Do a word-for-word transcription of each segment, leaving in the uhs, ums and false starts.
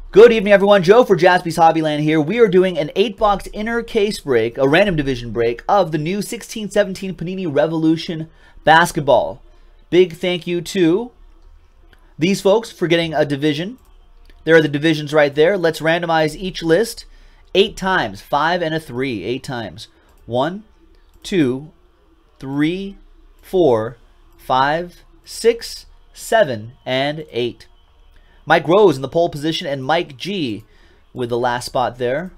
Good evening, everyone. Joe for Jaspy's Hobbyland here. We are doing an eight box inner case break, a random division break, of the new sixteen seventeen Panini Revolution Basketball. Big thank you to these folks for getting a division. There are the divisions right there. Let's randomize each list eight times. Five and a three. Eight times. One, two, three, four, five, six, seven, and eight. Mike Rose in the pole position and Mike G with the last spot there.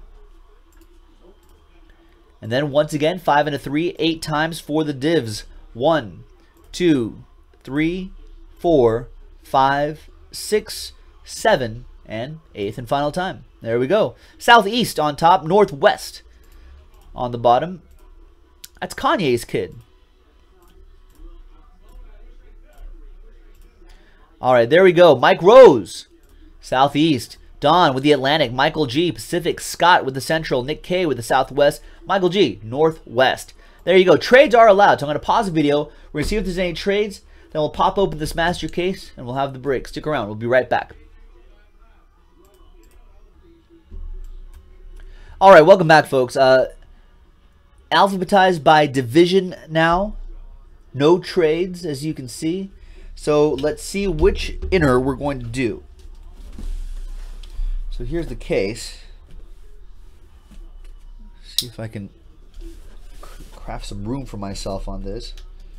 And then once again, five and a three, eight times for the divs. One, two, three, four, five, six, seven, and eighth and final time. There we go. Southeast on top, Northwest on the bottom. That's Kanye's kid. All right, there we go. Mike Rose, Southeast. Don with the Atlantic. Michael G, Pacific. Scott with the Central. Nick K with the Southwest. Michael G, Northwest. There you go. Trades are allowed. So I'm going to pause the video. We're going to see if there's any trades. Then we'll pop open this master case, and we'll have the break. Stick around. We'll be right back. All right, welcome back, folks. Uh, alphabetized by division now. No trades, as you can see. So let's see which inner we're going to do. So here's the case. See if I can craft some room for myself on this.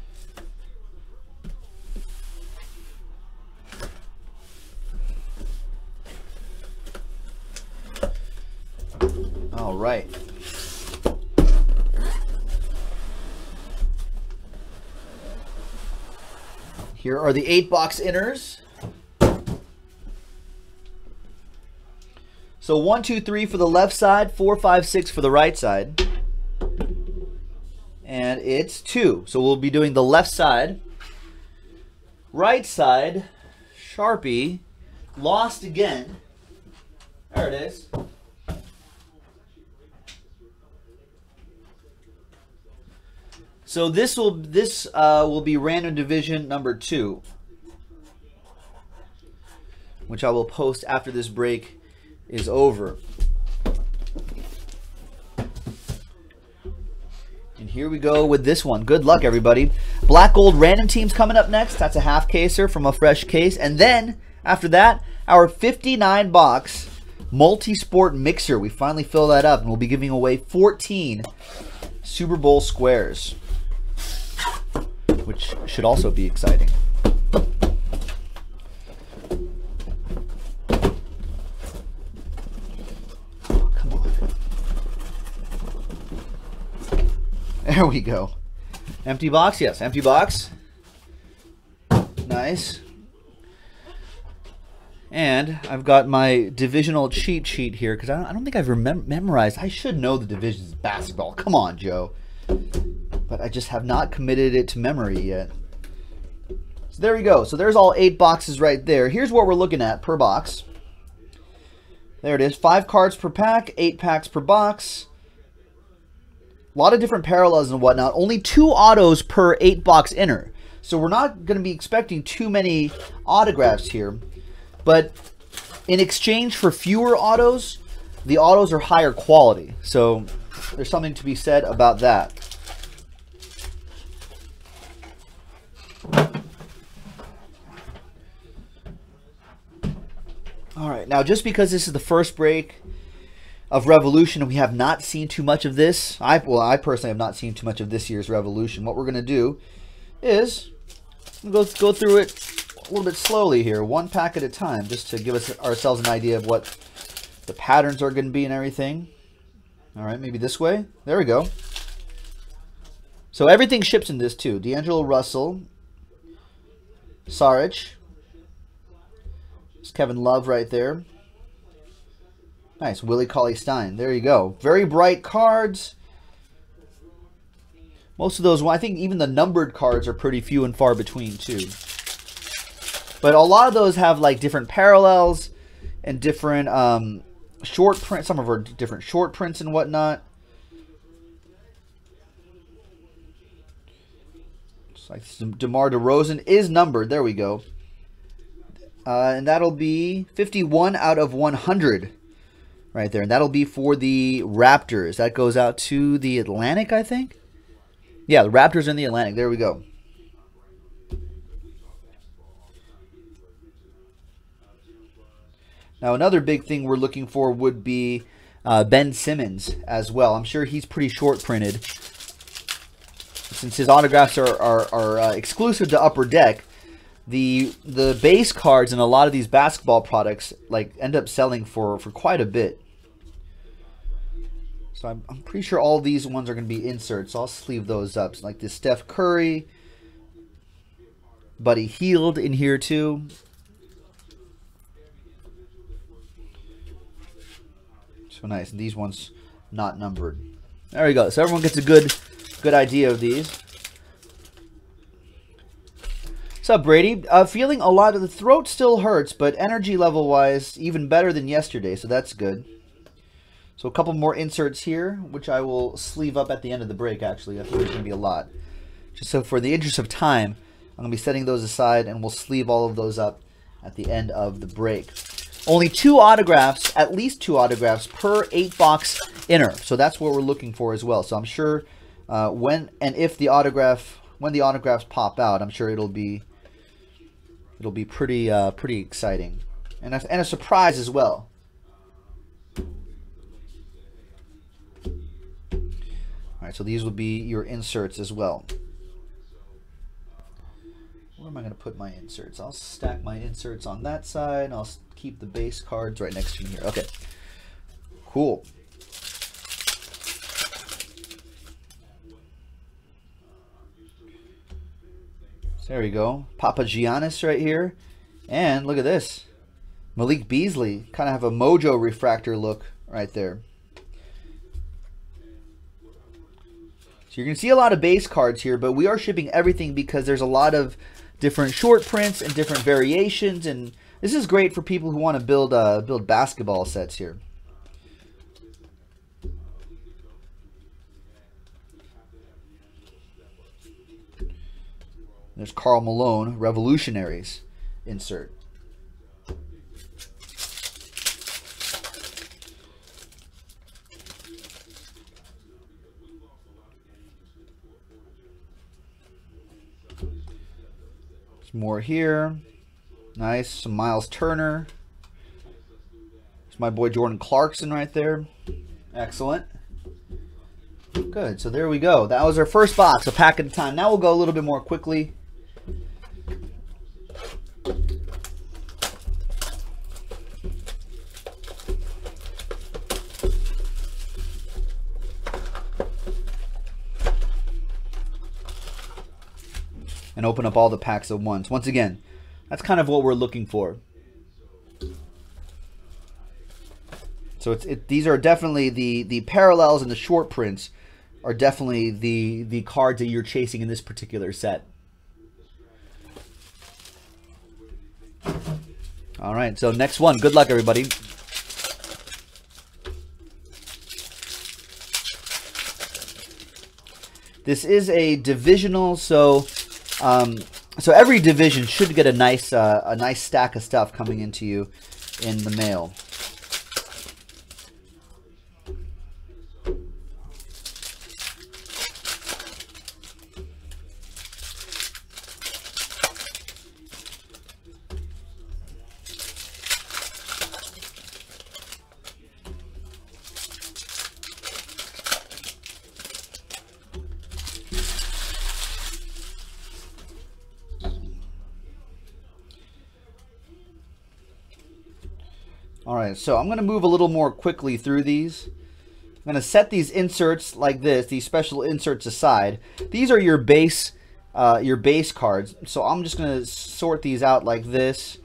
All right. Here are the eight box inners. So one, two, three for the left side, four, five, six for the right side. And it's two. So we'll be doing the left side. Right side, Sharpie, lost again. There it is. So this will this uh, will be random division number two, which I will post after this break is over. And here we go with this one. Good luck, everybody. Black Gold random teams coming up next. That's a half caser from a fresh case, and then after that, our fifty-nine box multi-sport mixer. We finally fill that up, and we'll be giving away fourteen Super Bowl squares, which should also be exciting. Oh, come on. There we go. Empty box? Yes, empty box. Nice. And I've got my divisional cheat sheet here because I don't, I don't think I've remem memorized. I should know the divisions of basketball. Come on, Joe. But I just have not committed it to memory yet. So there we go. So there's all eight boxes right there. Here's what we're looking at per box. There it is. Five cards per pack, eight packs per box. A lot of different parallels and whatnot. Only two autos per eight box inner. So we're not going to be expecting too many autographs here. But in exchange for fewer autos, the autos are higher quality. So there's something to be said about that. All right, now just because this is the first break of Revolution and we have not seen too much of this, I well, I personally have not seen too much of this year's Revolution. What we're going to do is go go through it a little bit slowly here, one pack at a time, just to give us ourselves an idea of what the patterns are going to be and everything. All right, maybe this way. There we go. So everything ships in this too. D'Angelo Russell, Saric. It's Kevin Love right there. Nice. Willie Cauley-Stein. There you go. Very bright cards. Most of those, well, I think even the numbered cards are pretty few and far between too. But a lot of those have like different parallels and different um, short print. Some of our different short prints and whatnot. It's like DeMar DeRozan is numbered. There we go. Uh, and that'll be fifty-one out of one hundred right there. And that'll be for the Raptors. That goes out to the Atlantic, I think. Yeah, the Raptors in the Atlantic. There we go. Now, another big thing we're looking for would be uh, Ben Simmons as well. I'm sure he's pretty short printed. Since his autographs are, are, are uh, exclusive to Upper Deck, the the base cards in a lot of these basketball products like end up selling for, for quite a bit. So I'm, I'm pretty sure all these ones are going to be inserts. So I'll sleeve those up. So like this Steph Curry, Buddy Hield in here too. So nice. And these ones not numbered. There we go. So everyone gets a good good idea of these. What's up, Brady? Uh, feeling a lot of the throat still hurts, but energy level wise, even better than yesterday. So that's good. So a couple more inserts here, which I will sleeve up at the end of the break, actually. I think there's going to be a lot. Just so for the interest of time, I'm going to be setting those aside, and we'll sleeve all of those up at the end of the break. Only two autographs, at least two autographs per eight box inner. So that's what we're looking for as well. So I'm sure uh, when and if the autograph, when the autographs pop out, I'm sure it'll be it'll be pretty uh, pretty exciting, and a, and a surprise as well. All right, so these would be your inserts as well. Where am I going to put my inserts? I'll stack my inserts on that side. I'll keep the base cards right next to me here. Okay, cool. So there we go. Papagiannis right here. And look at this. Malik Beasley. Kind of have a Mojo refractor look right there. So you're going to see a lot of base cards here, but we are shipping everything because there's a lot of different short prints and different variations, and this is great for people who want to build uh, build basketball sets here. There's Karl Malone, Revolutionaries insert. More here. Nice. Some Miles Turner. There's my boy Jordan Clarkson right there. Excellent. Good. So there we go. That was our first box, a pack at a time. Now we'll go a little bit more quickly. And open up all the packs at once. Once again, that's kind of what we're looking for. So it's it, these are definitely the the parallels and the short prints are definitely the the cards that you're chasing in this particular set. All right, so next one. Good luck, everybody. This is a divisional, so. Um, so every division should get a nice uh, a nice stack of stuff coming into you in the mail. All right, so I'm going to move a little more quickly through these. I'm going to set these inserts like this, these special inserts aside. These are your base, uh, your base cards. So I'm just going to sort these out like this.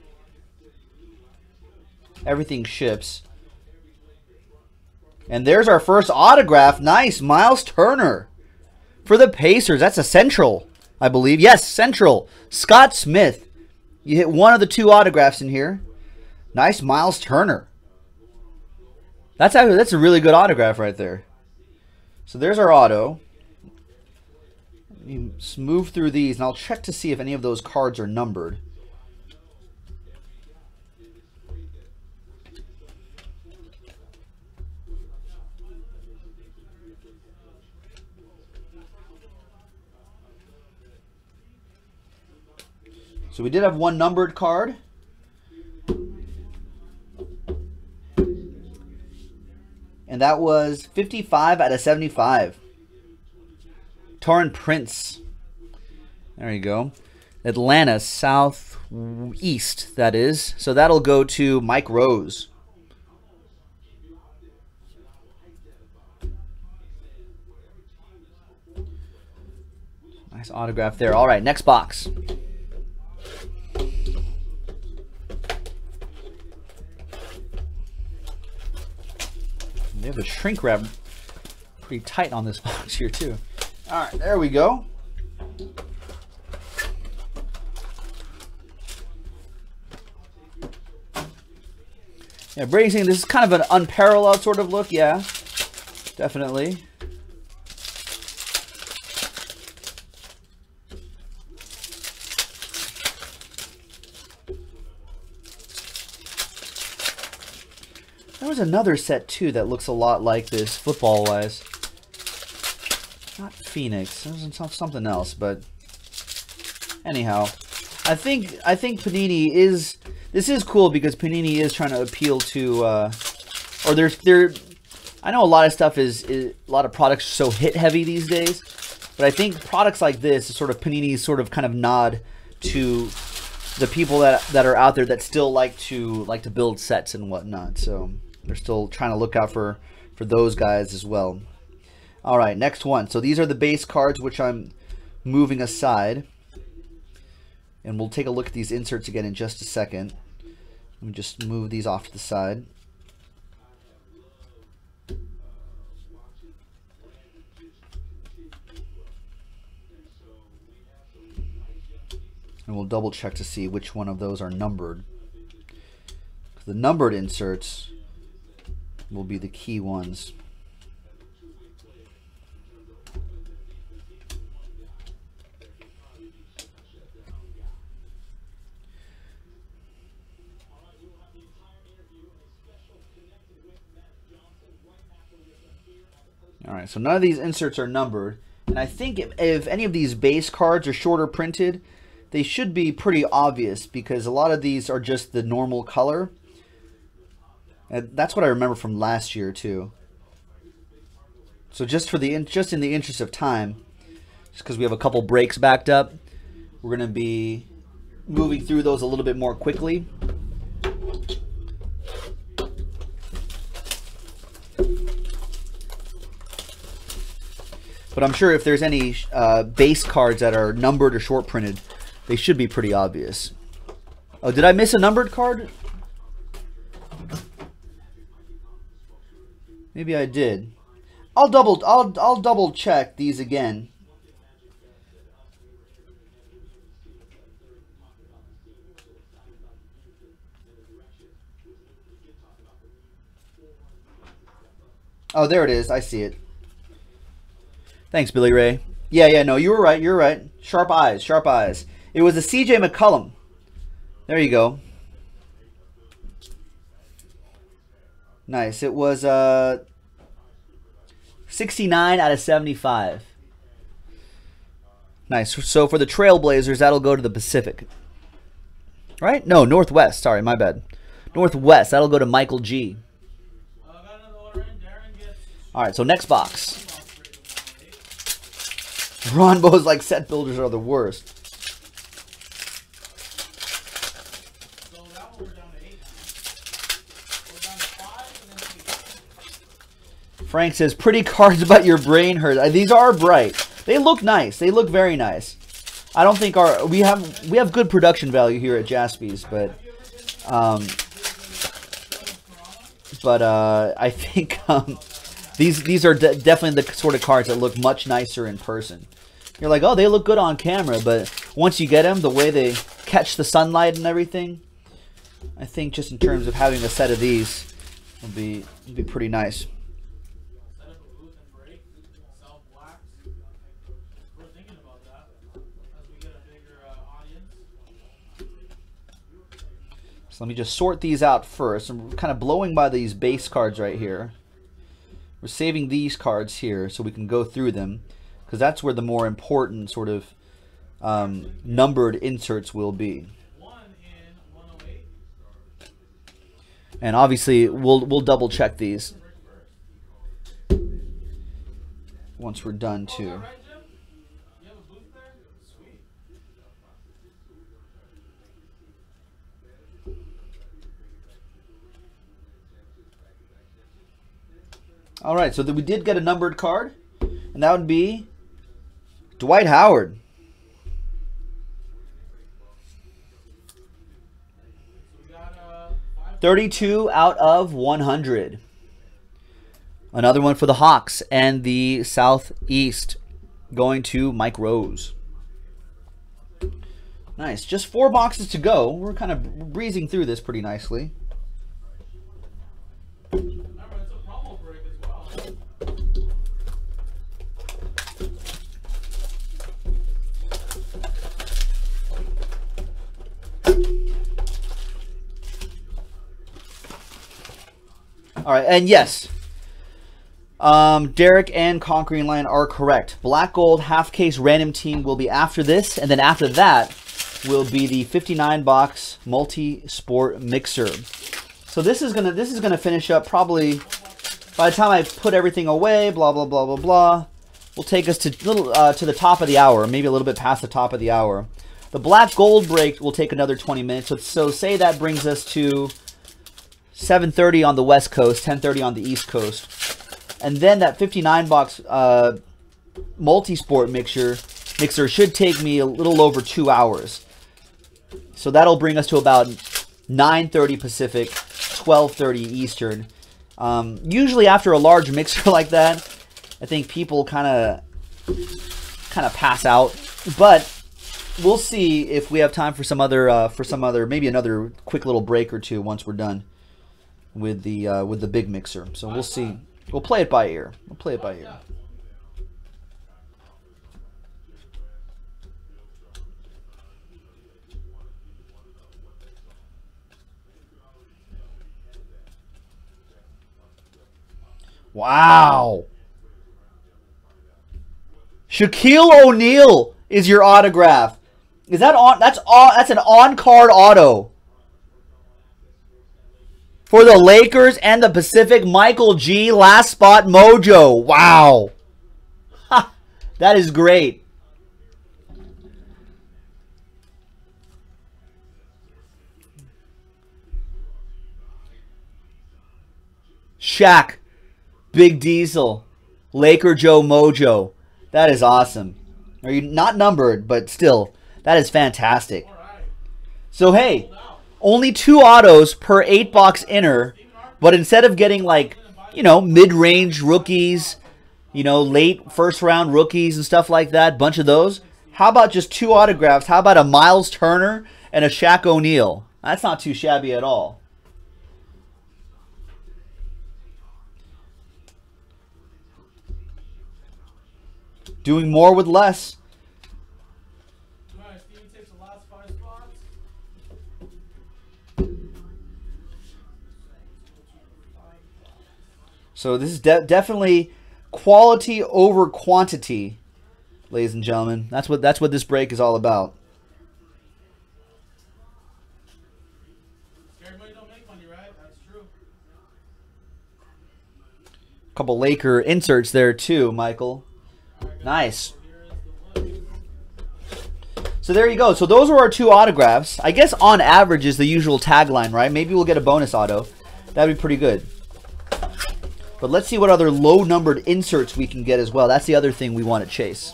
Everything ships. And there's our first autograph. Nice, Miles Turner for the Pacers. That's a Central, I believe. Yes, Central. Scott Smith. You hit one of the two autographs in here. Nice, Miles Turner. That's actually, that's a really good autograph right there. So there's our auto. You move through these, and I'll check to see if any of those cards are numbered. So we did have one numbered card. And that was fifty-five out of seventy-five. Taurean Prince. There you go. Atlanta, Southeast, that is. So that'll go to Mike Rose. Nice autograph there. All right, next box. They have a shrink wrap pretty tight on this box here too. All right, there we go. Yeah, Brady's saying this is kind of an unparalleled sort of look. Yeah, definitely. There was another set too that looks a lot like this football-wise. Not Phoenix. It was something else, but anyhow, I think I think Panini is. This is cool because Panini is trying to appeal to, uh, or there's there. I know a lot of stuff is, is a lot of products are so hit heavy these days, but I think products like this is sort of Panini's sort of kind of nod to the people that that are out there that still like to like to build sets and whatnot. So they're still trying to look out for for those guys as well. All right, next one. So these are the base cards, which I'm moving aside. And we'll take a look at these inserts again in just a second. Let me just move these off to the side. And we'll double check to see which one of those are numbered. The numbered inserts will be the key ones. All right, so none of these inserts are numbered. And I think if, if any of these base cards are shorter printed, they should be pretty obvious because a lot of these are just the normal color. And that's what I remember from last year too. So just for the just in the interest of time, just because we have a couple breaks backed up, we're going to be moving through those a little bit more quickly. But I'm sure if there's any uh, base cards that are numbered or short printed, they should be pretty obvious. Oh, did I miss a numbered card? Maybe I did. I'll double I'll I'll double check these again. Oh, there it is. I see it. Thanks, Billy Ray. Yeah, yeah, no, you were right. You're right. Sharp eyes, sharp eyes. It was a C J McCollum. There you go. Nice. It was uh, sixty-nine out of seventy-five. Nice. So for the Trailblazers, that'll go to the Pacific. Right? No, Northwest. Sorry, my bad. Northwest. That'll go to Michael G. All right, so next box. Ronbo's like set builders are the worst. Frank says, pretty cards but your brain hurts. These are bright. They look nice. They look very nice. I don't think our we have we have good production value here at Jaspy's, but um but uh I think um these these are de definitely the sort of cards that look much nicer in person. You're like, oh, they look good on camera, but once you get them, the way they catch the sunlight and everything, I think just in terms of having a set of these will be will be pretty nice. So let me just sort these out first. I'm kind of blowing by these base cards right here. We're saving these cards here so we can go through them, because that's where the more important sort of um, numbered inserts will be. And obviously, we'll we'll double check these once we're done too. All right, so that we did get a numbered card, and that would be Dwight Howard. thirty-two out of one hundred. Another one for the Hawks and the Southeast, going to Mike Rose. Nice. Just four boxes to go. We're kind of breezing through this pretty nicely. All right, and yes, um, Derek and Conquering Lion are correct. Black Gold half case random team will be after this, and then after that will be the fifty-nine box multi-sport mixer. So this is gonna this is gonna finish up probably by the time I put everything away. Blah blah blah blah blah. Will take us to little uh, to the top of the hour, maybe a little bit past the top of the hour. The Black Gold break will take another twenty minutes. So, so say that brings us to seven thirty on the West Coast, ten thirty on the East Coast. And then that fifty-nine box uh, multi-sport mixer, mixer should take me a little over two hours. So that'll bring us to about nine thirty Pacific, twelve thirty Eastern. Um, usually after a large mixer like that, I think people kind of kind of pass out. But we'll see if we have time for some other, uh, for some other, maybe another quick little break or two once we're done with the uh, with the big mixer. So we'll see. We'll play it by ear. We'll play it by ear. Wow. Shaquille O'Neal is your autograph. Is that on? That's on. That's an on-card auto. For the Lakers and the Pacific, Michael G. Last spot mojo. Wow. Ha, that is great. Shaq. Big Diesel. Laker Joe mojo. That is awesome. Are you not numbered, but still, that is fantastic. So, hey. Only two autos per eight box inner, but instead of getting like, you know, mid-range rookies, you know, late first round rookies and stuff like that, bunch of those, how about just two autographs? How about a Miles Turner and a Shaq O'Neal? That's not too shabby at all. Doing more with less. So this is de definitely quality over quantity, ladies and gentlemen. That's what that's what this break is all about. Everybody don't make money, right? That's true. Couple Laker inserts there too, Michael. Nice. So there you go. So those are our two autographs. I guess on average is the usual tagline, right? Maybe we'll get a bonus auto. That'd be pretty good. But let's see what other low-numbered inserts we can get as well. That's the other thing we want to chase.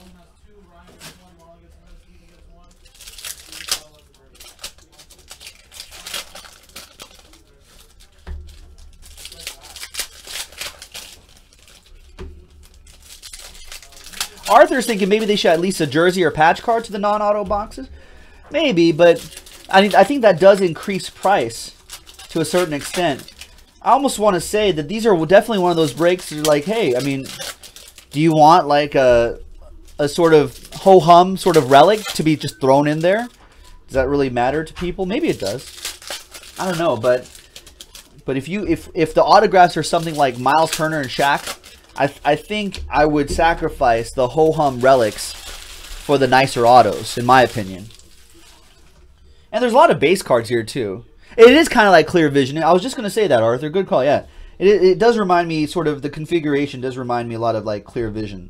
Arthur's thinking maybe they should at least a jersey or patch card to the non-auto boxes. Maybe, but I mean, I think that does increase price to a certain extent. I almost want to say that these are definitely one of those breaks that are like, hey, I mean, do you want like a, a sort of ho-hum sort of relic to be just thrown in there? Does that really matter to people? Maybe it does. I don't know, but but if you if if the autographs are something like Miles Turner and Shaq, I I think I would sacrifice the ho-hum relics for the nicer autos, in my opinion. And there's a lot of base cards here, too. It is kind of like Clear Vision. I was just going to say that, Arthur. Good call, yeah. It, it does remind me, sort of, the configuration does remind me a lot of, like, Clear Vision.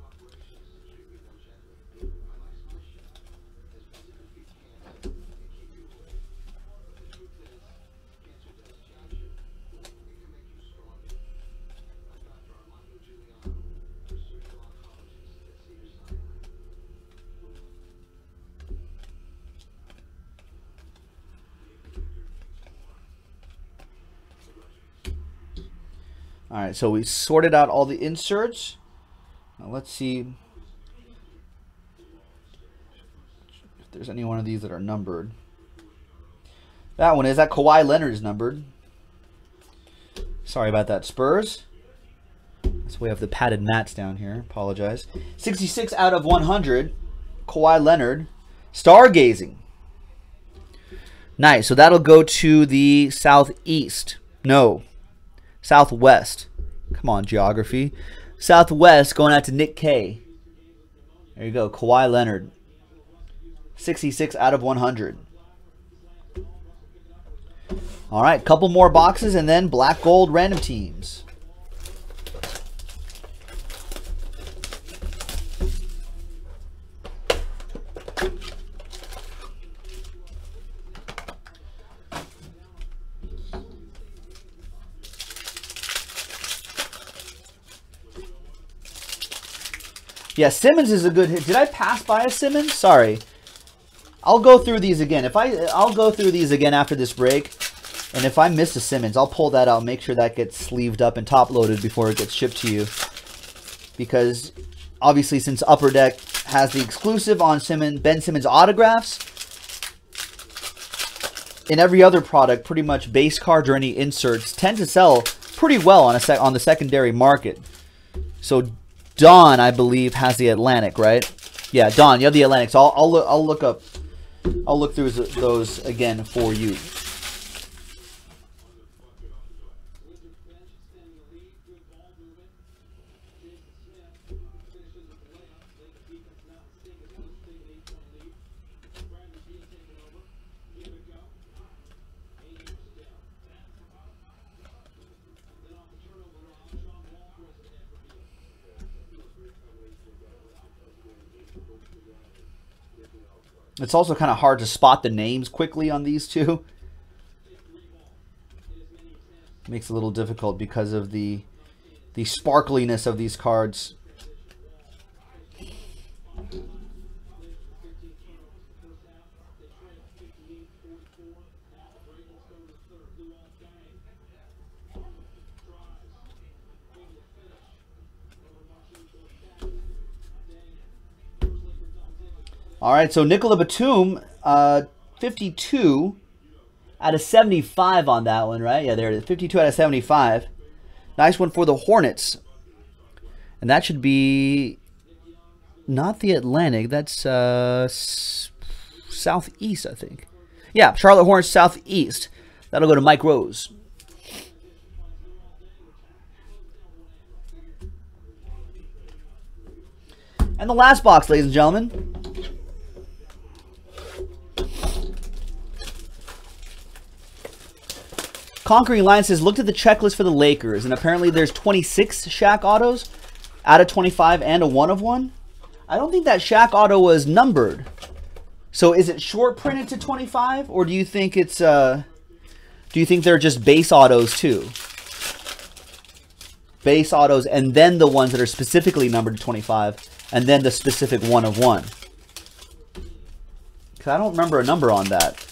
All right, so we sorted out all the inserts. Now let's see if there's any one of these that are numbered. That one is. That Kawhi Leonard is numbered. Sorry about that, Spurs. So we have the padded mats down here. Apologize. sixty-six out of one hundred. Kawhi Leonard. Stargazing. Nice. So that'll go to the southeast. No. Southwest. Come on, geography. Southwest going out to Nick K. There you go. Kawhi Leonard. sixty-six out of one hundred. All right, couple more boxes and then black gold random teams. Yeah, Simmons is a good hit. Did I pass by a Simmons? Sorry. I'll go through these again. If I, I'll go through these again after this break. And if I miss a Simmons, I'll pull that out. Make sure that gets sleeved up and top loaded before it gets shipped to you. Because obviously, since Upper Deck has the exclusive on Simmons, Ben Simmons autographs, in every other product, pretty much base cards or any inserts tend to sell pretty well on a sec on the secondary market. So Don, I believe, has the Atlantic, right? Yeah, Don, you have the Atlantic. So I'll I'll look, I'll look up, I'll look through those again for you. It's also kind of hard to spot the names quickly on these two. Makes it a little difficult because of the the sparkliness of these cards. All right, so Nicola Batum, uh, fifty-two out of seventy-five on that one, right? Yeah, there it is, fifty-two out of seventy-five. Nice one for the Hornets. And that should be not the Atlantic. That's uh, Southeast, I think. Yeah, Charlotte Hornets Southeast. That'll go to Mike Rose. And the last box, ladies and gentlemen. Conquering Lion says, looked at the checklist for the Lakers, and apparently there's twenty-six Shaq autos out of twenty-five and a one of one. I don't think that Shaq auto was numbered. So is it short printed to twenty-five, or do you think it's uh do you think they're just base autos too? Base autos and then the ones that are specifically numbered to twenty-five, and then the specific one of one. Cuz I don't remember a number on that.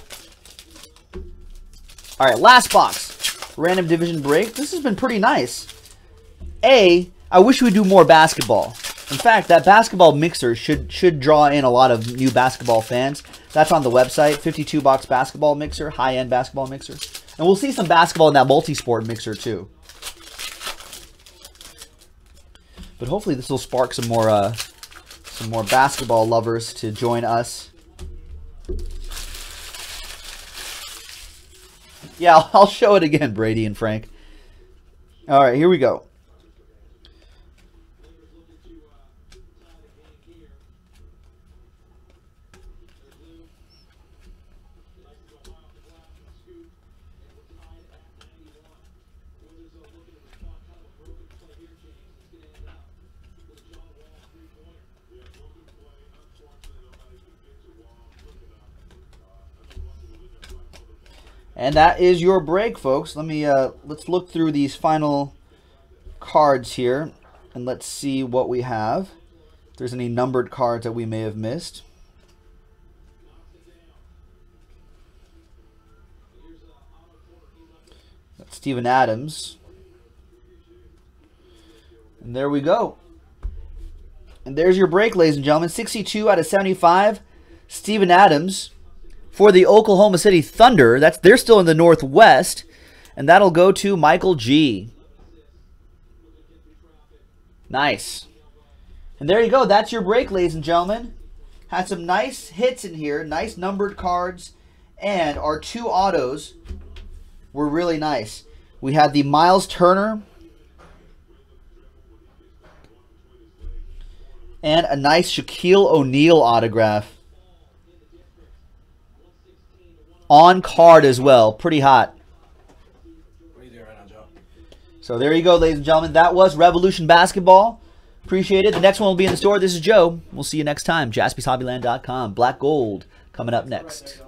All right, last box. Random division break. This has been pretty nice. A, I wish we would do more basketball. In fact, that basketball mixer should should draw in a lot of new basketball fans. That's on the website, fifty-two box basketball mixer, high-end basketball mixer. And we'll see some basketball in that multi-sport mixer too. But hopefully this will spark some more uh, some more basketball lovers to join us. Yeah, I'll show it again, Brady and Frank. All right, here we go. And that is your break, folks. Let me uh, let's look through these final cards here, and let's see what we have. If there's any numbered cards that we may have missed. That's Steven Adams. And there we go. And there's your break, ladies and gentlemen. sixty-two out of seventy-five. Steven Adams for the Oklahoma City Thunder. That's they're still in the Northwest. And that'll go to Michael G. Nice. And there you go. That's your break, ladies and gentlemen. Had some nice hits in here. Nice numbered cards. And our two autos were really nice. We had the Miles Turner. And a nice Shaquille O'Neal autograph. On card as well. Pretty hot. What are you doing right now, Joe? So there you go, ladies and gentlemen. That was Revolution Basketball. Appreciate it. The next one will be in the store. This is Joe. We'll see you next time. Jaspys Hobbyland dot com. Black Gold coming up next.